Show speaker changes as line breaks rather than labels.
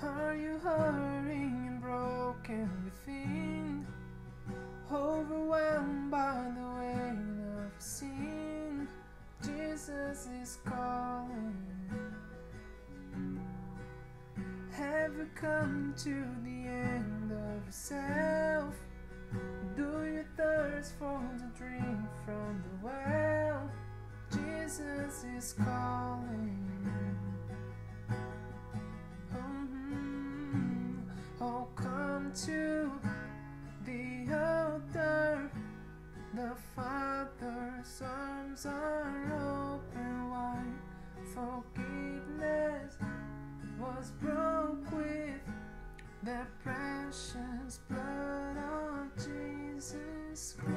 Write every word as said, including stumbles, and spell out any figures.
Are you hurting and broken within, overwhelmed by the weight of sin? Jesus is calling. Have you come to the end of yourself? Do you thirst for the drink from the well? Jesus is calling. Mm-hmm. Oh, come to the altar. The Father's arms are open wide. Forgiveness was broke with the precious blood of Jesus Christ.